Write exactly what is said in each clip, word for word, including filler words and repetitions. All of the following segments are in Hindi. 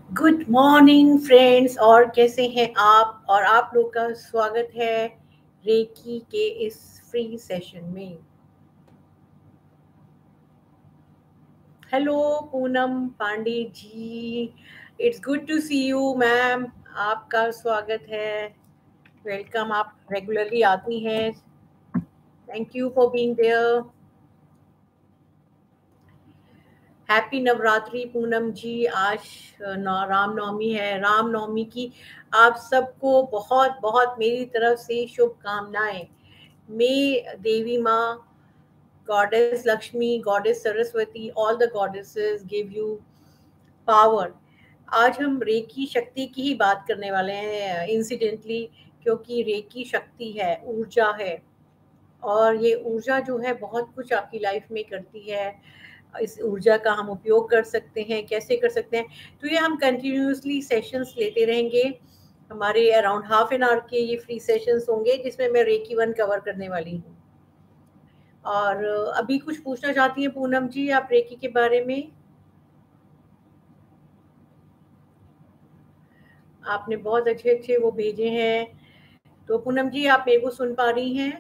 गुड मॉर्निंग फ्रेंड्स, और कैसे हैं आप। और आप लोग का स्वागत है रेकी के इस फ्री सेशन में। Hello Poonam Pandey ji, it's good to see you ma'am. आपका स्वागत है, वेलकम। आप रेगुलरली आती हैं, thank you for being there. Happy Navratri Poonam ji. आज नौ- रामनवमी है। रामनवमी की आप सबको बहुत बहुत मेरी तरफ से शुभकामनाएं। मे देवी माँ, goddess Lakshmi, goddess Saraswati, all the goddesses give you power. आज हम रेकी शक्ति की ही बात करने वाले हैं इंसिडेंटली, क्योंकि रेकी शक्ति है, ऊर्जा है। और ये ऊर्जा जो है बहुत कुछ आपकी लाइफ में करती है। इस ऊर्जा का हम उपयोग कर सकते हैं, कैसे कर सकते हैं, तो ये हम कंटिन्यूसली सेशंस लेते रहेंगे। हमारे अराउंड हाफ एन आवर के ये फ्री सेशंस होंगे, जिसमें मैं रेकी वन कवर करने वाली हूँ। और अभी कुछ पूछना चाहती हैं पूनम जी आप रेकी के बारे में? आपने बहुत अच्छे अच्छे वो भेजे हैं। तो पूनम जी आप मेरे को सुन पा रही हैं?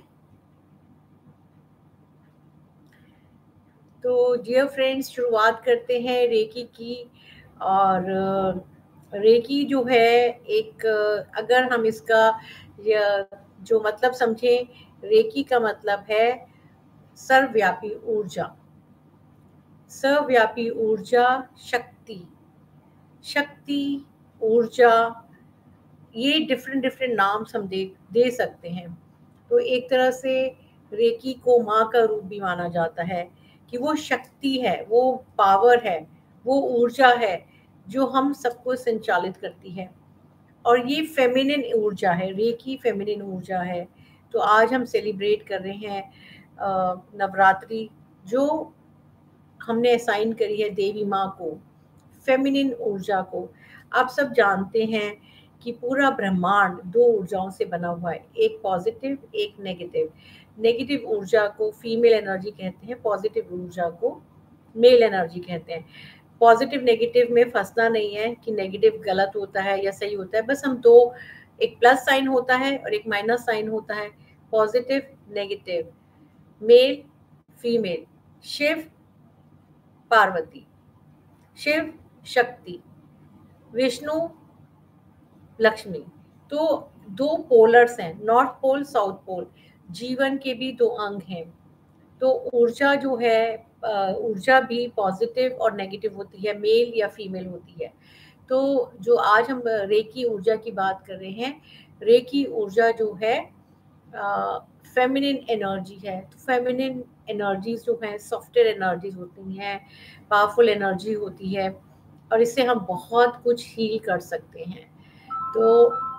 तो डियर फ्रेंड्स, शुरुआत करते हैं रेकी की। और अ, रेकी जो है एक, अ, अगर हम इसका य- जो मतलब समझें, रेकी का मतलब है सर्वव्यापी ऊर्जा। सर्वव्यापी ऊर्जा, शक्ति। शक्ति, ऊर्जा, ये डिफरेंट डिफरेंट नाम्स हम दे दे सकते हैं। तो एक तरह से रेकी को माँ का रूप भी माना जाता है, कि वो शक्ति है, वो पावर है, वो ऊर्जा है जो हम सबको संचालित करती है। और ये फेमिनिन ऊर्जा है, रेकी फेमिनिन ऊर्जा है। तो आज हम सेलिब्रेट कर रहे हैं अ, नवरात्रि, जो हमने असाइन करी है देवी माँ को, फेमिनिन ऊर्जा को। आप सब जानते हैं कि पूरा ब्रह्मांड दो ऊर्जाओं से बना हुआ है, एक पॉजिटिव, एक नेगेटिव। नेगेटिव ऊर्जा को फीमेल एनर्जी कहते हैं, पॉजिटिव ऊर्जा को मेल एनर्जी कहते हैं। पॉजिटिव नेगेटिव में फंसना नहीं है कि नेगेटिव गलत होता है या सही होता है, बस हम दो, एक प्लस साइन होता है और एक माइनस साइन होता है। Positive, negative, male, female, Shiv, Parvati, Shiv, Shakti, Vishnu, Lakshmi. तो दो पोलर्स हैं, नॉर्थ पोल, साउथ पोल। जीवन के भी दो अंग हैं। तो ऊर्जा जो है, अ, ऊर्जा भी पॉजिटिव और नेगेटिव होती है, मेल या फीमेल होती है। तो जो आज हम रेकी ऊर्जा की बात कर रहे हैं, रेकी ऊर्जा जो है फेमिनिन एनर्जी है। तो फेमिनिन एनर्जीज जो है सॉफ्टवेयर एनर्जीज होती हैं, पावरफुल एनर्जी होती है, और इससे हम बहुत कुछ हील कर सकते हैं। तो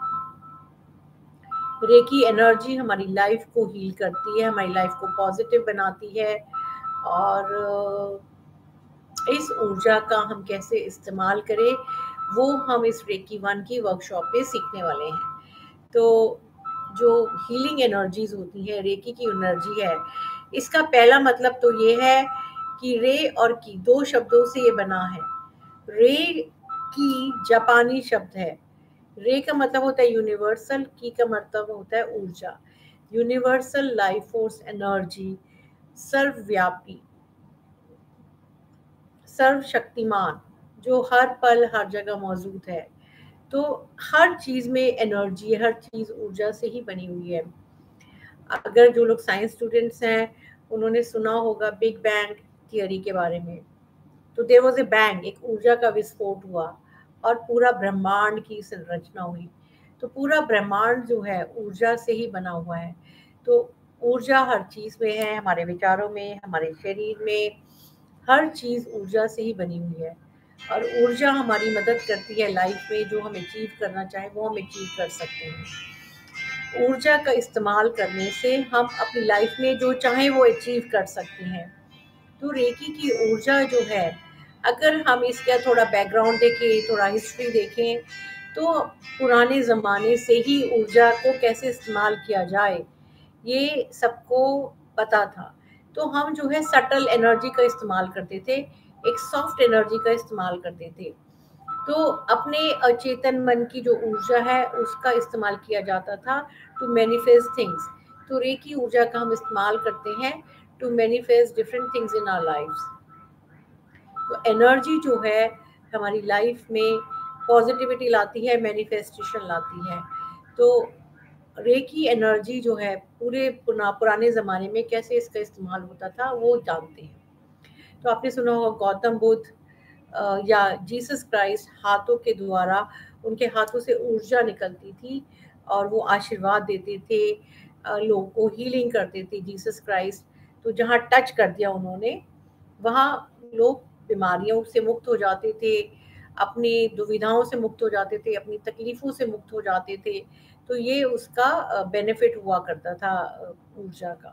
रेकी एनर्जी हमारी लाइफ को हील करती है, हमारी लाइफ को पॉजिटिव बनाती है। और इस ऊर्जा का हम कैसे इस्तेमाल करें, वो हम इस रेकी वन की वर्कशॉप में सीखने वाले हैं। तो जो हीलिंग एनर्जीज होती है, रेकी की एनर्जी है, इसका पहला मतलब तो ये है कि रे और की दो शब्दों से ये बना है। रे की जापानी शब्द है। रे का मतलब होता है यूनिवर्सल, की का मतलब होता है ऊर्जा। यूनिवर्सल लाइफ फोर्स एनर्जी, सर्वव्यापी, सर्वशक्तिमान, जो हर पल हर जगह मौजूद है। तो हर चीज में एनर्जी, हर चीज ऊर्जा से ही बनी हुई है। अगर जो लोग साइंस स्टूडेंट्स हैं, उन्होंने सुना होगा बिग बैंग थियरी के बारे में। तो देयर वाज ए बैंग, एक ऊर्जा का विस्फोट हुआ और पूरा ब्रह्मांड की संरचना हुई। तो पूरा ब्रह्मांड जो है ऊर्जा से ही बना हुआ है। तो ऊर्जा हर चीज में है, हमारे विचारों में, हमारे शरीर में, हर चीज ऊर्जा से ही बनी हुई है। और ऊर्जा हमारी मदद करती है लाइफ में, जो हम अचीव करना चाहें वो हम अचीव कर सकते हैं। ऊर्जा का इस्तेमाल करने से हम अपनी लाइफ में जो चाहें वो अचीव कर सकते हैं। तो रेकी की ऊर्जा जो है, अगर हम इसका थोड़ा बैकग्राउंड देखें, थोड़ा हिस्ट्री देखें, तो पुराने ज़माने से ही ऊर्जा को कैसे इस्तेमाल किया जाए ये सबको पता था। तो हम जो है सटल एनर्जी का इस्तेमाल करते थे, एक सॉफ्ट एनर्जी का इस्तेमाल करते थे। तो अपने अचेतन मन की जो ऊर्जा है उसका इस्तेमाल किया जाता था टू मैनिफेस्ट थिंग्स। तो रेकी ऊर्जा का हम इस्तेमाल करते हैं to manifest different things in our lifes. तो एनर्जी जो है हमारी लाइफ में पॉजिटिविटी लाती है, मैनिफेस्टेशन लाती है। तो रेकी एनर्जी जो है पूरे पुरा, पुराने ज़माने में कैसे इसका इस्तेमाल होता था वो जानते हैं। तो आपने सुना होगा गौतम बुद्ध अ, या जीसस क्राइस्ट हाथों के द्वारा, उनके हाथों से ऊर्जा निकलती थी और वो आशीर्वाद देते थे, अ, लोगों को हीलिंग करते थे जीसस क्राइस्ट। तो जहाँ टच कर दिया उन्होंने, वहाँ लोग बीमारियों से मुक्त हो जाते थे, अपनी दुविधाओं से मुक्त हो जाते थे, अपनी तकलीफ़ों से मुक्त हो जाते थे। तो ये उसका बेनिफिट हुआ करता था ऊर्जा का।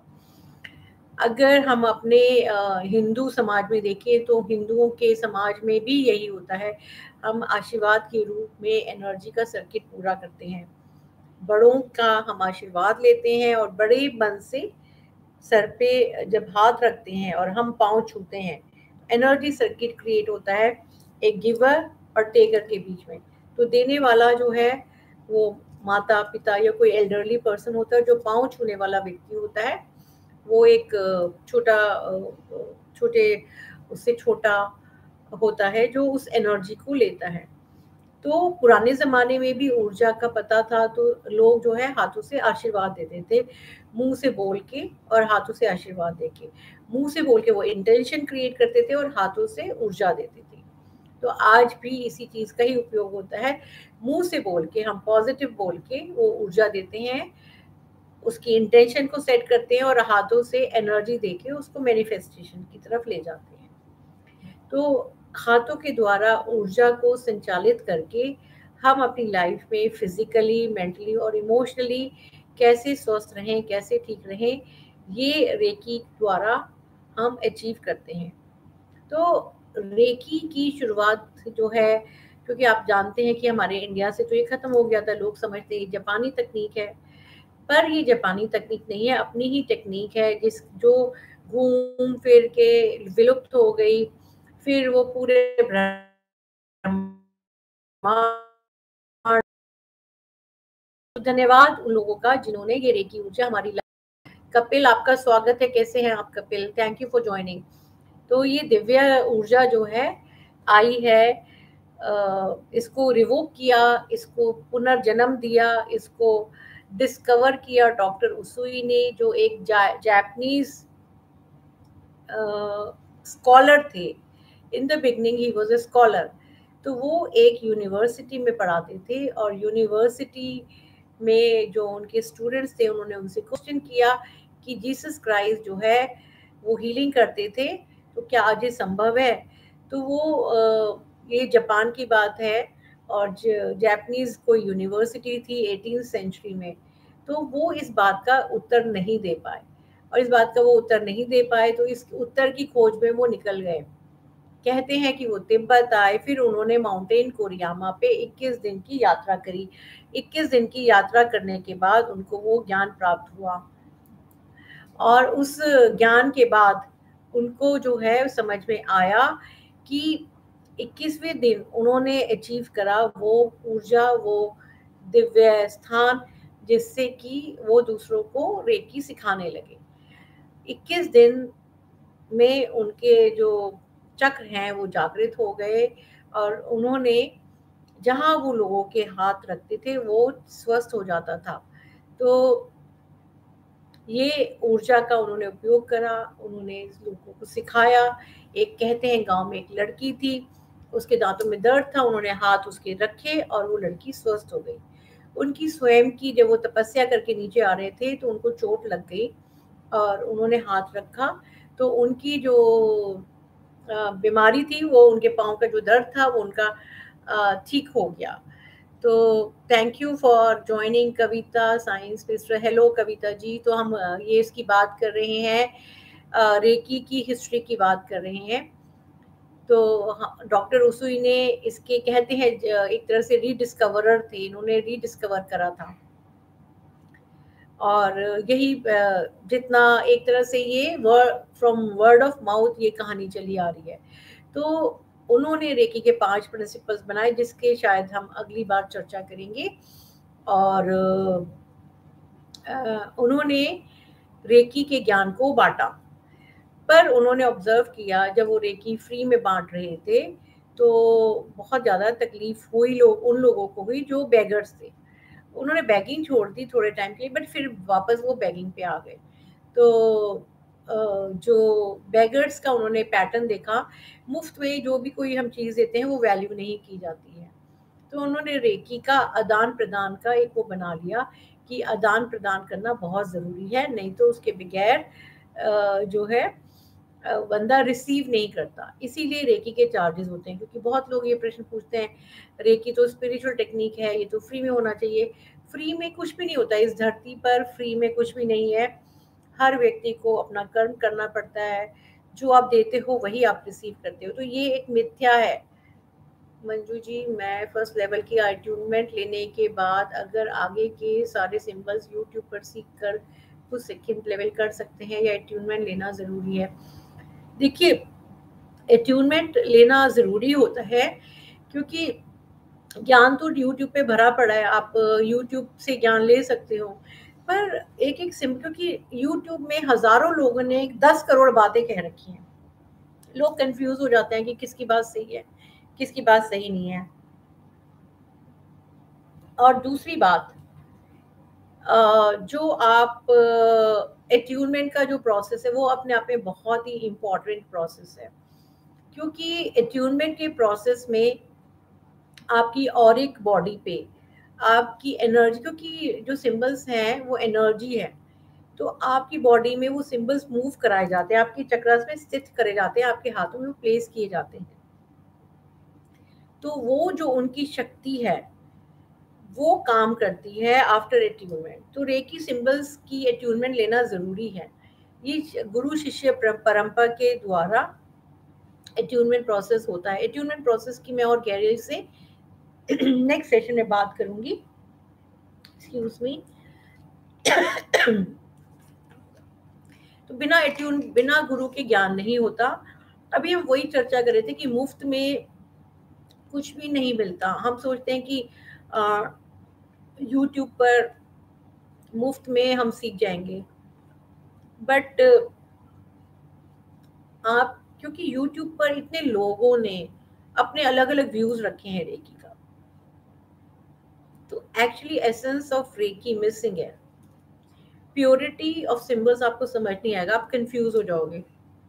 अगर हम अपने हिंदू समाज में देखें तो हिंदुओं के समाज में भी यही होता है। हम आशीर्वाद के रूप में एनर्जी का सर्किट पूरा करते हैं, बड़ों का हम आशीर्वाद लेते हैं और बड़े मन से सर पे जब हाथ रखते हैं और हम पाँव छूते हैं, एनर्जी सर्किट क्रिएट होता है एक गिवर और टेकर के बीच में। तो देने वाला जो है वो माता पिता या कोई एल्डरली पर्सन होता है, जो पाँव छूने वाला व्यक्ति होता है वो एक छोटा छोटे उससे छोटा होता है जो उस एनर्जी को लेता है। तो पुराने ज़माने में भी ऊर्जा का पता था, तो लोग जो है हाथों से आशीर्वाद देते थे, मुँह से बोल के और हाथों से आशीर्वाद देके। मुँह से बोल के वो इंटेंशन क्रिएट करते थे और हाथों से ऊर्जा देते थे। तो आज भी इसी चीज़ का ही उपयोग होता है, मुँह से बोल के हम पॉजिटिव बोल के वो ऊर्जा देते हैं, उसकी इंटेंशन को सेट करते हैं और हाथों से एनर्जी देके उसको मैनिफेस्टेशन की तरफ ले जाते हैं। तो हाथों के द्वारा ऊर्जा को संचालित करके हम अपनी लाइफ में फिजिकली, मेंटली और इमोशनली कैसे स्वस्थ रहें, कैसे ठीक रहें, ये रेकी द्वारा हम अचीव करते हैं। तो रेकी की शुरुआत जो है, क्योंकि आप जानते हैं कि हमारे इंडिया से तो ये खत्म हो गया था, लोग समझते हैं जापानी तकनीक है, पर ये जापानी तकनीक नहीं है, अपनी ही टेक्निक है जिस जो घूम फिर के विलुप्त हो गई, फिर वो पूरे धन्यवाद उन लोगों का जिन्होंने ये रेकी ऊर्जा हमारी लाइफ। कपिल आपका स्वागत है, कैसे हैं आप Kapil? Thank you for joining. तो ये दिव्य ऊर्जा जो है आई है, इसको रिवोक किया, इसको पुनर्जन्म दिया, इसको डिस्कवर किया डॉक्टर उसुई ने, जो एक जापानीज स्कॉलर थे। In the beginning he was a scholar. तो वो एक यूनिवर्सिटी में पढ़ाते थे और यूनिवर्सिटी में जो उनके स्टूडेंट्स थे उन्होंने उनसे क्वेश्चन किया कि जीसस क्राइस्ट जो है वो हीलिंग करते थे, तो क्या आज ये संभव है? तो वो ये जापान की बात है और जापानीज कोई यूनिवर्सिटी थी एटीन सेंचुरी में, तो वो इस बात का उत्तर नहीं दे पाए और इस बात का वो उत्तर नहीं दे पाए तो इस उत्तर की खोज में वो निकल गए। कहते हैं कि वो तिब्बत आए, फिर उन्होंने माउंटेन कोरियामा पे इक्कीस दिन की यात्रा करी। इक्कीस दिन की यात्रा करने के बाद उनको वो ज्ञान प्राप्त हुआ और उस ज्ञान के बाद उनको जो है समझ में आया कि इक्कीसवें दिन उन्होंने अचीव करा वो ऊर्जा, वो दिव्य स्थान, जिससे कि वो दूसरों को रेकी सिखाने लगे। इक्कीस दिन में उनके जो चक्र हैं वो जागृत हो गए और उन्होंने जहाँ वो लोगों के हाथ रखते थे वो स्वस्थ हो जाता था। तो ये ऊर्जा का उन्होंने उपयोग करा, उन्होंने लोगों को सिखाया। एक कहते हैं गांव में एक लड़की थी, उसके दांतों में दर्द था, उन्होंने हाथ उसके रखे और वो लड़की स्वस्थ हो गई। उनकी स्वयं की जब वो तपस्या करके नीचे आ रहे थे तो उनको चोट लग गई और उन्होंने हाथ रखा तो उनकी जो बीमारी थी, वो उनके पाँव का जो दर्द था वो उनका ठीक हो गया। तो thank you for joining Kavita science mister. Hello Kavita ji. तो हम ये इसकी बात कर रहे हैं, रेकी की हिस्ट्री की बात कर रहे हैं। तो डॉक्टर उसुई ने इसके कहते हैं एक तरह से रीडिस्कवरर थे, इन्होंने रीडिस्कवर करा था और यही जितना एक तरह से ये word from word of mouth ये कहानी चली आ रही है। तो उन्होंने रेकी के पांच प्रिंसिपल्स बनाए, जिसके शायद हम अगली बार चर्चा करेंगे। और अ, उन्होंने रेकी के ज्ञान को बांटा, पर उन्होंने ऑब्जर्व किया जब वो रेकी फ्री में बांट रहे थे तो बहुत ज़्यादा तकलीफ हुई लोग उन लोगों को हुई जो बेगर्स थे। उन्होंने बैगिंग छोड़ दी थोड़े टाइम के लिए, बट फिर वापस वो बैगिंग पे आ गए। तो जो बेगर्स का उन्होंने पैटर्न देखा, मुफ्त में जो भी कोई हम चीज़ देते हैं वो वैल्यू नहीं की जाती है। तो उन्होंने रेकी का आदान प्रदान का एक वो बना लिया कि आदान प्रदान करना बहुत ज़रूरी है, नहीं तो उसके बगैर जो है बंदा रिसीव नहीं करता। इसीलिए रेकी के चार्जेस होते हैं, क्योंकि बहुत लोग ये प्रश्न पूछते हैं, रेकी तो स्पिरिचुअल टेक्निक है, ये तो फ्री में होना चाहिए। फ्री में कुछ भी नहीं होता, इस धरती पर फ्री में कुछ भी नहीं है। हर व्यक्ति को अपना कर्म करना पड़ता है, जो आप देते हो वही आप रिसीव करते हो। तो ये एक मिथ्या है। मंजू जी, मैं फर्स्ट लेवल की अट्यूनमेंट लेने के बाद अगर आगे के सारे सिंबल्स यूट्यूब पर सीख कर कुछ सेकंड लेवल कर सकते हैं, या अट्यूनमेंट लेना ज़रूरी है? देखिए, अट्यूनमेंट लेना ज़रूरी होता है, क्योंकि ज्ञान तो यूट्यूब पे भरा पड़ा है, आप यूट्यूब से ज्ञान ले सकते हो, पर एक एक सिम, क्योंकि यूट्यूब में हज़ारों लोगों ने दस करोड़ बातें कह रखी हैं। लोग कंफ्यूज हो जाते हैं कि किसकी बात सही है, किसकी बात सही नहीं है। और दूसरी बात, जो आप अट्यूनमेंट का जो प्रोसेस है वो अपने आप में बहुत ही इम्पोर्टेंट प्रोसेस है, क्योंकि अट्यूनमेंट के प्रोसेस में आपकी ऑरिक बॉडी पे आपकी एनर्जी, क्योंकि जो सिंबल्स हैं वो एनर्जी है, तो आपकी बॉडी में वो सिंबल्स मूव कराए जाते हैं, आपके चक्रास में स्थित करे जाते हैं, आपके हाथों में वो प्लेस किए जाते हैं। तो वो जो उनकी शक्ति है वो काम करती है आफ्टर अट्यूनमेंट। तो रेकी सिंबल्स की अट्यूनमेंट लेना ज़रूरी है। ये गुरु शिष्य परंपरा के द्वारा अट्यूनमेंट प्रोसेस होता है। अट्यूनमेंट प्रोसेस की मैं और गहराई से नेक्स्ट सेशन में बात करूंगी। Excuse me. तो बिना अट्यून बिना गुरु के ज्ञान नहीं होता। अभी हम वही चर्चा कर रहे थे कि मुफ्त में कुछ भी नहीं मिलता। हम सोचते हैं कि यूट्यूब पर मुफ्त में हम सीख जाएंगे, बट आप, क्योंकि यूट्यूब पर इतने लोगों ने अपने अलग अलग व्यूज रखे हैं रेकी का, तो actually essence of reiki missing है। प्योरिटी ऑफ सिंबल्स आपको समझ नहीं आएगा, आप कंफ्यूज हो जाओगे।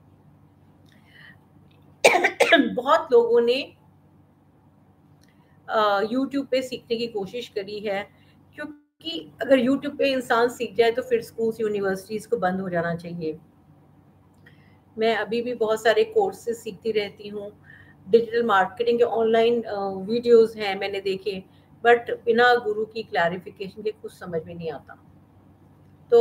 बहुत लोगों ने यूट्यूब पे सीखने की कोशिश करी है, क्योंकि अगर यूट्यूब पे इंसान सीख जाए तो फिर स्कूल्स यूनिवर्सिटीज को बंद हो जाना चाहिए। मैं अभी भी बहुत सारे कोर्सेज सीखती रहती हूँ, डिजिटल मार्केटिंग के ऑनलाइन वीडियोस हैं मैंने देखे, बट बिना गुरु की क्लैरिफिकेशन के कुछ समझ में नहीं आता। तो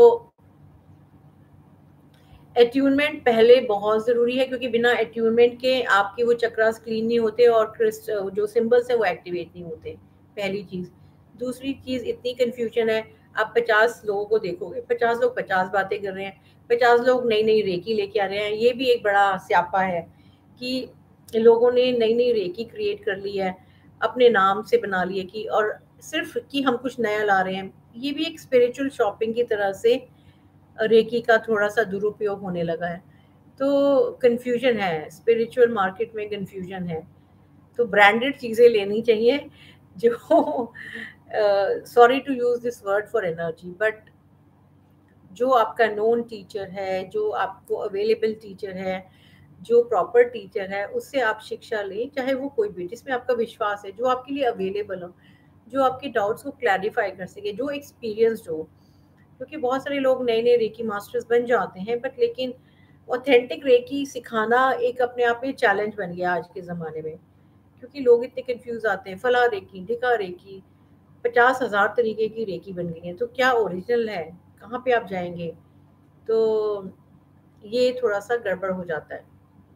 अट्यूनमेंट पहले बहुत ज़रूरी है, क्योंकि बिना अट्यूनमेंट के आपके वो चक्रास क्लीन नहीं होते और जो सिंबल्स है वो एक्टिवेट नहीं होते, पहली चीज़। दूसरी चीज़, इतनी कन्फ्यूजन है, आप पचास लोगों को देखोगे, पचास लोग पचास बातें कर रहे हैं, पचास लोग नई नई रेकी लेके आ रहे हैं। ये भी एक बड़ा स्यापा है कि लोगों ने नई नई रेकी क्रिएट कर ली है, अपने नाम से बना लिए कि, और सिर्फ कि हम कुछ नया ला रहे हैं। ये भी एक स्पिरिचुअल शॉपिंग की तरह से रेकी का थोड़ा सा दुरुपयोग होने लगा है। तो कन्फ्यूजन है, स्पिरिचुअल मार्केट में कन्फ्यूजन है। तो ब्रांडेड चीज़ें लेनी चाहिए, जो sorry to use this word for energy, but जो आपका नोन टीचर है, जो आपको अवेलेबल टीचर है, जो प्रॉपर टीचर है, उससे आप शिक्षा लें, चाहे वो कोई भी, जिसमें आपका विश्वास है, जो आपके लिए अवेलेबल हो, जो आपके डाउट्स को क्लैरिफाई कर सके, जो एक्सपीरियंस्ड हो। क्योंकि बहुत सारे लोग नए नए रेकी मास्टर्स बन जाते हैं, बट लेकिन ऑथेंटिक रेकी सिखाना एक अपने आप में चैलेंज बन गया आज के ज़माने में, क्योंकि लोग इतने कंफ्यूज आते हैं, फला रेकी, ढिका रेकी, पचास हज़ार तरीके की रेकी बन गई है, तो क्या ओरिजिनल है, कहाँ पे आप जाएंगे? तो ये थोड़ा सा गड़बड़ हो जाता है।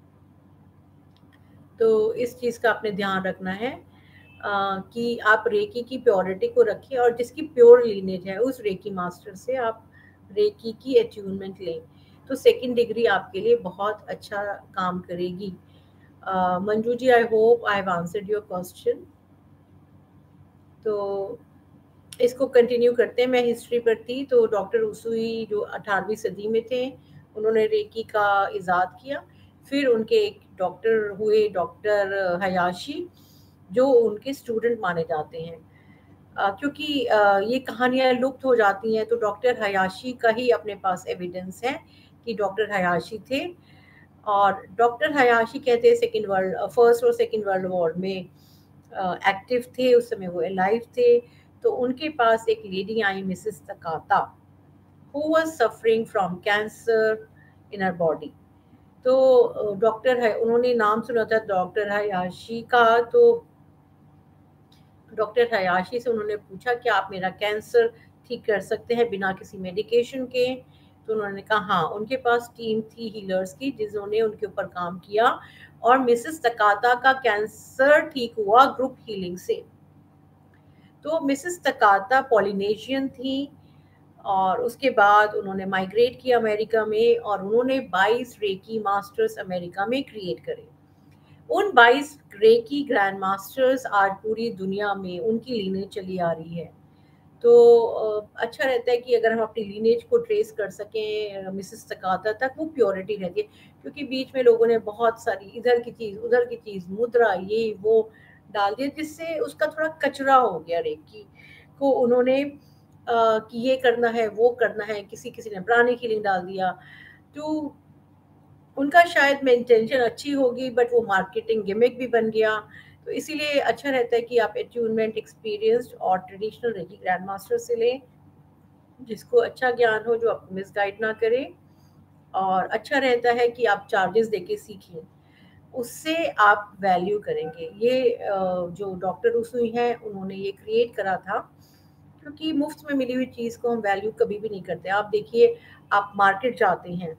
तो इस चीज़ का आपने ध्यान रखना है आ, कि आप रेकी की प्योरिटी को रखें, और जिसकी प्योर लीनेज है उस रेकी मास्टर से आप रेकी की अट्यूनमेंट लें, तो सेकंड डिग्री आपके लिए बहुत अच्छा काम करेगी। Manju ji, I hope I have answered your question. तो इसको कंटिन्यू करते हैं। मैं हिस्ट्री पर थी, तो डॉक्टर उसुई जो अठारहवीं सदी में थे, उन्होंने रेकी का इजाद किया। फिर उनके एक डॉक्टर हुए, डॉक्टर हयाशी, जो उनके स्टूडेंट माने जाते हैं। अ, क्योंकि अ, ये कहानियाँ लुप्त हो जाती हैं, तो डॉक्टर हयाशी का ही अपने पास एविडेंस है कि डॉक्टर हयाशी थे। और डॉक्टर हयाशी कहते हैं सेकेंड वर्ल्ड फर्स्ट और सेकेंड वर्ल्ड वॉर में एक्टिव थे, उस समय वो अलाइव थे। तो उनके पास एक लेडी आई, Mrs Takata, who was suffering from cancer in her body. तो डॉक्टर है, उन्होंने नाम सुना था डॉक्टर हयाशी का। तो डॉक्टर हयाशी से उन्होंने पूछा कि आप मेरा कैंसर ठीक कर सकते हैं बिना किसी मेडिकेशन के। तो उन्होंने कहा हाँ। उनके पास टीम थी हीलर्स की, जिन्होंने उनके ऊपर काम किया, और मिसेस तकाता का कैंसर ठीक हुआ ग्रुप हीलिंग से। तो मिसेस तकाता पॉलिनेशियन थी, और उसके बाद उन्होंने माइग्रेट किया अमेरिका में, और उन्होंने बाईस रेकी मास्टर्स अमेरिका में क्रिएट करे। उन बाईस रेकी ग्रैंड मास्टर्स आज पूरी दुनिया में उनकी लीनेज चली आ रही है। तो अच्छा रहता है कि अगर हम अपनी लीनेज को ट्रेस कर सकें मिसेस तकाता तक, वो प्योरिटी रहती है। क्योंकि बीच में लोगों ने बहुत सारी इधर की चीज़ उधर की चीज़, मुद्रा ये वो डाल दिया, जिससे उसका थोड़ा कचरा हो गया रेकी को। उन्होंने आ, कि ये करना है वो करना है, किसी किसी ने प्राणी हीलिंग डाल दिया। तो उनका शायद में इंटेंशन अच्छी होगी, बट वो मार्केटिंग गिमिक भी बन गया। तो इसीलिए अच्छा रहता है कि आप एट्यूनमेंट एक्सपीरियंस्ड और ट्रेडिशनल रेकी ग्रैंड मास्टर से लें, जिसको अच्छा ज्ञान हो, जो आपको मिसगाइड ना करे। और अच्छा रहता है कि आप चार्जेस देके सीखें, उससे आप वैल्यू करेंगे। ये जो डॉक्टर उसुई हैं, उन्होंने ये क्रिएट करा था, क्योंकि मुफ्त में मिली हुई चीज़ को हम वैल्यू कभी भी नहीं करते। आप देखिए, आप मार्केट जाते हैं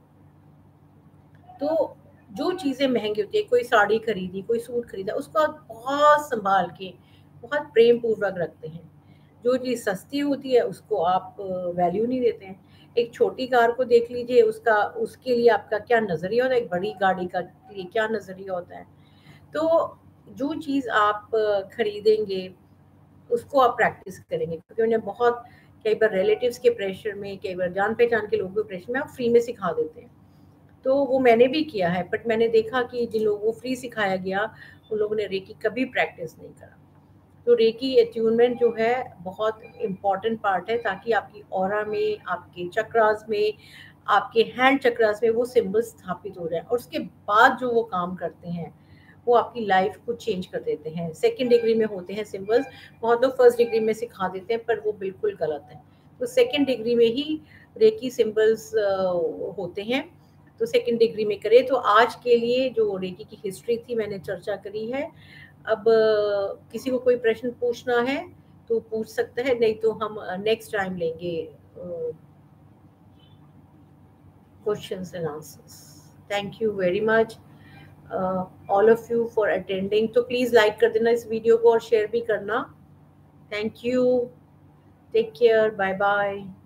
तो जो चीज़ें महंगी होती है, कोई साड़ी खरीदी, कोई सूट खरीदा, उसको आप बहुत संभाल के, बहुत प्रेम पूर्वक रखते हैं। जो चीज़ सस्ती होती है उसको आप वैल्यू नहीं देते हैं। एक छोटी कार को देख लीजिए, उसका उसके लिए आपका क्या नज़रिया होता है, एक बड़ी गाड़ी का लिए क्या नज़रिया होता है। तो जो चीज़ आप खरीदेंगे उसको आप प्रैक्टिस करेंगे, क्योंकि उन्हें बहुत कई बार रिलेटिव्स के प्रेशर में, कई बार जान पहचान के लोगों के प्रेशर में आप फ्री में सिखा देते हैं। तो वो मैंने भी किया है, बट मैंने देखा कि जिन लोगों को फ्री सिखाया गया, उन लोगों ने रेकी कभी प्रैक्टिस नहीं करा। तो रेकी एट्यूनमेंट जो है बहुत इम्पॉर्टेंट पार्ट है, ताकि आपकी ऑरा में, आपके चक्रास में, आपके हैंड चक्रास में वो सिंबल स्थापित हो जाए, और उसके बाद जो वो काम करते हैं वो आपकी लाइफ को चेंज कर देते हैं। सेकेंड डिग्री में होते हैं सिंबल्स, बहुत लोग फर्स्ट डिग्री में सिखा देते हैं, पर वो बिल्कुल गलत है। तो सेकेंड डिग्री में ही रेकी सिंबल्स होते हैं, तो सेकेंड डिग्री में करें। तो आज के लिए जो रेकी की हिस्ट्री थी मैंने चर्चा करी है। अब किसी को कोई प्रश्न पूछना है तो पूछ सकता है, नहीं तो हम नेक्स्ट टाइम लेंगे questions and answers. Thank you very much all of you for attending. तो प्लीज़ लाइक कर देना इस वीडियो को, और शेयर भी करना। Thank you, take care, bye bye.